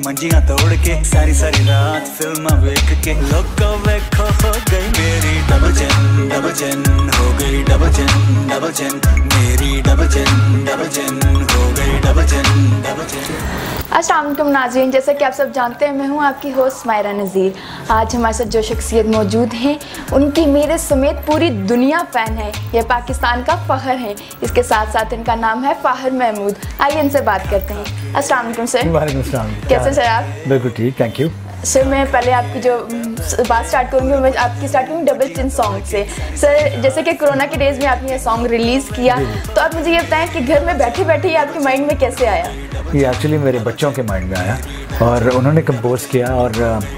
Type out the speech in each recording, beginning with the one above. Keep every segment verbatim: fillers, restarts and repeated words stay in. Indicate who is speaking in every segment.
Speaker 1: मंजियां तोड़ के सारी सारी रात फिल्म वेख के लोगों वेखो हो गई मेरी डबल चिन डबल चिन हो गई डबल चिन डबल चिन मेरी डबल चिन डबल चिन हो गई डबल चिन डबल चिन।
Speaker 2: अस्सलाम वालेकुम नाज़रीन, जैसा कि आप सब जानते हैं मैं हूं आपकी होस्ट मायरा नज़ीर। आज हमारे साथ जो शख्सियत मौजूद हैं उनकी मेरे समेत पूरी दुनिया फ़ैन है, ये पाकिस्तान का फ़ख्र है। इसके साथ साथ इनका नाम है फ़ाहिर महमूद। आइए इनसे बात करते हैं। अस्सलाम वालेकुम सर।
Speaker 3: वालेकुम सलाम।
Speaker 2: कैसे सर आप?
Speaker 3: बिल्कुल ठीक, थैंक यू
Speaker 2: सर। मैं पहले आपकी जो बात स्टार्ट करूँगी मैं आपकी स्टार्ट करूँगी डबल चिन सॉन्ग से। सर जैसे कि कोरोना के डेज़ में आपने ये सॉन्ग रिलीज़ किया, तो आप मुझे ये बताएं कि घर में बैठे बैठे ये आपके माइंड में कैसे आया?
Speaker 3: ये एक्चुअली मेरे बच्चों के माइंड में आया और उन्होंने कंपोज किया, और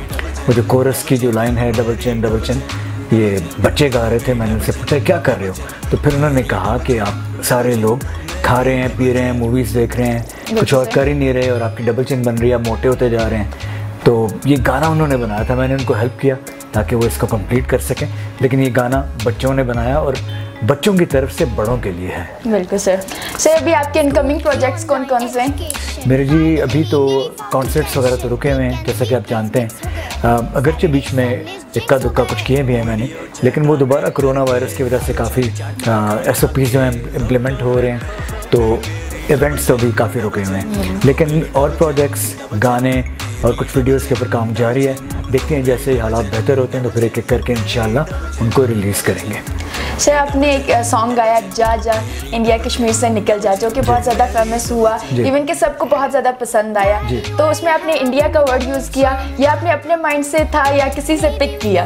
Speaker 3: वो जो कोरस की जो लाइन है डबल चिन डबल चिन, ये बच्चे गा रहे थे। मैंने उनसे पूछा क्या कर रहे हो, तो फिर उन्होंने कहा कि आप सारे लोग खा रहे हैं, पी रहे हैं, मूवीज़ देख रहे हैं, कुछ और कर ही नहीं रहे और आपकी डबल चिन बन रही है, आप मोटे होते जा रहे हैं। तो ये गाना उन्होंने बनाया था, मैंने उनको हेल्प किया ताकि वो इसको कंप्लीट कर सकें। लेकिन ये गाना बच्चों ने बनाया और बच्चों की तरफ से बड़ों के लिए है।
Speaker 2: बिल्कुल सर। सर अभी आपके इनकमिंग प्रोजेक्ट्स कौन कौन से हैं?
Speaker 3: मेरे जी अभी तो कॉन्सर्ट्स वगैरह तो रुके हुए हैं, जैसा कि आप जानते हैं। अगरचे बीच में इक्का दुक्का कुछ किए भी हैं मैंने, लेकिन वो दोबारा कोरोना वायरस की वजह से काफ़ी एस ओ पीज़ जो हैं इम्प्लीमेंट हो रहे हैं, तो इवेंट्स तो भी काफ़ी रुके हुए हैं। लेकिन और प्रोजेक्ट्स, गाने और कुछ वीडियोस के ऊपर काम जारी है। देखते हैं जैसे हालात बेहतर होते हैं तो फिर एक एक करके इंशाल्लाह उनको रिलीज़ करेंगे।
Speaker 2: सर आपने एक सॉन्ग गाया जा जा इंडिया कश्मीर से निकल जा, जो कि बहुत ज़्यादा फेमस हुआ, इवन कि सबको बहुत ज़्यादा पसंद आया। तो उसमें आपने इंडिया का वर्ड यूज़ किया, या आपने अपने माइंड से था या किसी से पिक किया?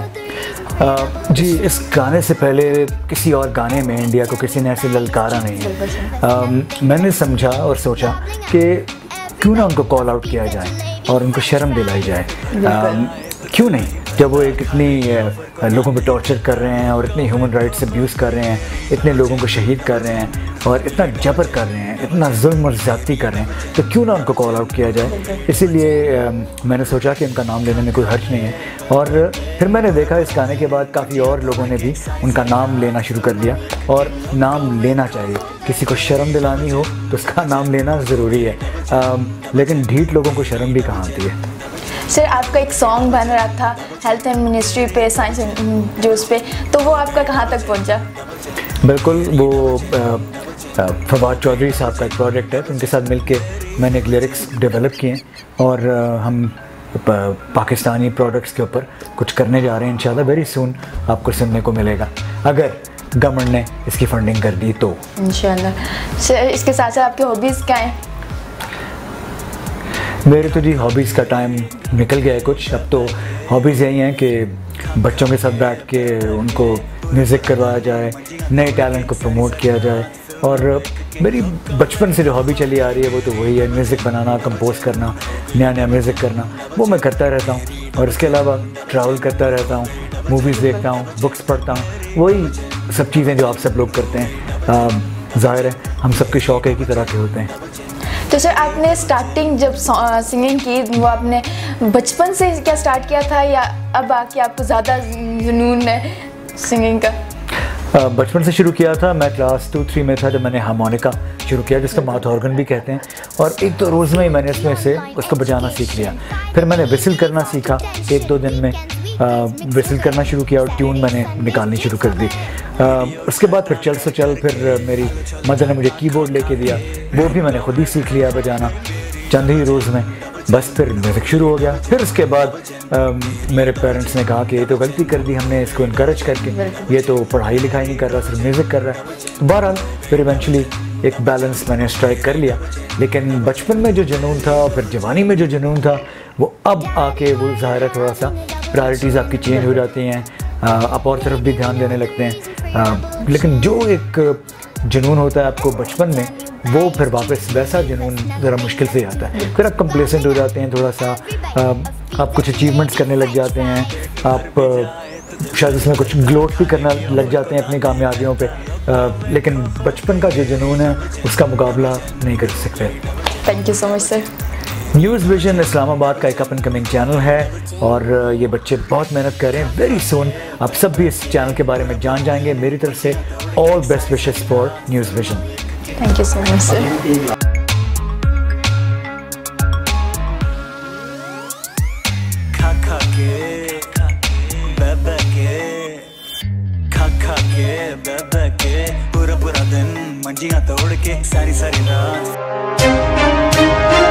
Speaker 3: आ, जी इस गाने से पहले किसी और गाने में इंडिया को किसी ने ऐसे ललकारा नहीं है। आ, मैंने समझा और सोचा कि क्यों ना उनको कॉल आउट किया जाए और उनको शर्म दिलाई जाए। आ, क्यों नहीं, जब वो एक इतनी लोगों पर टॉर्चर कर रहे हैं और इतनी ह्यूमन राइट्स अब्यूज़ कर रहे हैं, इतने लोगों को शहीद कर रहे हैं और इतना जबर कर रहे हैं, इतना जुल्म और ज़्यादती कर रहे हैं, तो क्यों ना उनको कॉल आउट किया जाए। इसीलिए मैंने सोचा कि उनका नाम लेने में कोई हर्ज नहीं है। और फिर मैंने देखा इस गाने के बाद काफ़ी और लोगों ने भी उनका नाम लेना शुरू कर दिया, और नाम लेना चाहिए। किसी को शर्म दिलानी हो तो उसका नाम लेना ज़रूरी है, आ, लेकिन ढीठ लोगों को शर्म भी कहाँ आती है।
Speaker 2: सर आपका एक सॉन्ग बन रहा था हेल्थ एंड मिनिस्ट्री पे, साइंस जो उस पे, तो वो आपका कहाँ तक पहुँचा?
Speaker 3: बिल्कुल, वो फवाद चौधरी साहब का एक प्रोजेक्ट है, तो उनके साथ मिलके मैंने एक लिरिक्स डेवलप किए और हम पाकिस्तानी प्रोडक्ट्स के ऊपर कुछ करने जा रहे हैं। इंशाल्लाह वेरी सून आपको सुनने को मिलेगा, अगर गवर्नमेंट ने इसकी फंडिंग कर दी तो इंशाल्लाह।
Speaker 2: सर इसके साथ साथ आपकी हॉबीज़ क्या हैं?
Speaker 3: मेरे तो जी हॉबीज़ का टाइम निकल गया है कुछ। अब तो हॉबीज़ यही हैं कि बच्चों के साथ बैठ के उनको म्यूज़िक करवाया जाए, नए टैलेंट को प्रमोट किया जाए। और मेरी बचपन से जो हॉबी चली आ रही है वो तो वही है, म्यूज़िक बनाना, कंपोज करना, नया नया म्यूज़िक करना, वो मैं करता रहता हूँ। और इसके अलावा ट्रैवल करता रहता हूँ, मूवीज़ देखता हूँ, बुक्स पढ़ता हूँ, वही सब चीज़ें जो आप सब लोग करते हैं। ज़ाहिर है हम सबके शौक़ एक ही तरह के होते हैं।
Speaker 2: तो सर आपने स्टार्टिंग जब सिंगिंग की वो आपने बचपन से क्या स्टार्ट किया था, या अब आके आपको ज़्यादा जुनून है सिंगिंग का?
Speaker 3: बचपन से शुरू किया था। मैं क्लास टू थ्री में था जब मैंने हारमोनिका शुरू किया, जिसका माउथ ऑर्गन भी कहते हैं, और एक दो रोज़ में ही मैंने इसमें से उसको बजाना सीख लिया। फिर मैंने विसिल करना सीखा, एक दो दिन में विसिल करना शुरू किया और ट्यून मैंने निकालनी शुरू कर दी। आ, उसके बाद फिर चल से चल फिर मेरी मदर ने मुझे कीबोर्ड लेके दिया, वो भी मैंने खुद ही सीख लिया बजाना चंद ही रोज़ में। बस फिर म्यूज़िक शुरू हो गया। फिर उसके बाद आ, मेरे पेरेंट्स ने कहा कि ये तो गलती कर दी हमने इसको इनकरेज करके, ये तो पढ़ाई लिखाई नहीं कर रहा, सिर्फ म्यूज़िक कर रहा है। बहरहाल फिर इवेंचुअली एक बैलेंस मैंने स्ट्राइक कर लिया। लेकिन बचपन में जो जुनून था और फिर जवानी में जो जुनून था वो अब आके वो ज़ाहिर है थोड़ा सा प्रायोरिटीज़ आपकी चेंज हो जाती हैं, आप और तरफ भी ध्यान देने लगते हैं। आ, लेकिन जो एक जुनून होता है आपको बचपन में, वो फिर वापस वैसा जुनून ज़रा मुश्किल से आता है। फिर आप कंप्लेसेंट हो जाते हैं थोड़ा सा, आ, आप कुछ अचीवमेंट्स करने लग जाते हैं, आप आ, शायद उसमें कुछ ग्लोट भी करना लग जाते हैं अपनी कामयाबियों पे। आ, लेकिन बचपन का जो जुनून है उसका मुकाबला नहीं कर सकते।
Speaker 2: Thank you so much sir.
Speaker 3: News Vision Islamabad का एक अप एंड कमिंग चैनल है और ये बच्चे बहुत मेहनत कर रहे हैं। वेरी सून आप सब भी इस चैनल के बारे में जान जाएंगे। मेरी तरफ से all best wishes for News Vision.
Speaker 2: Thank you so much sir.
Speaker 1: कलेजियां तोड़ के सारी सारी रात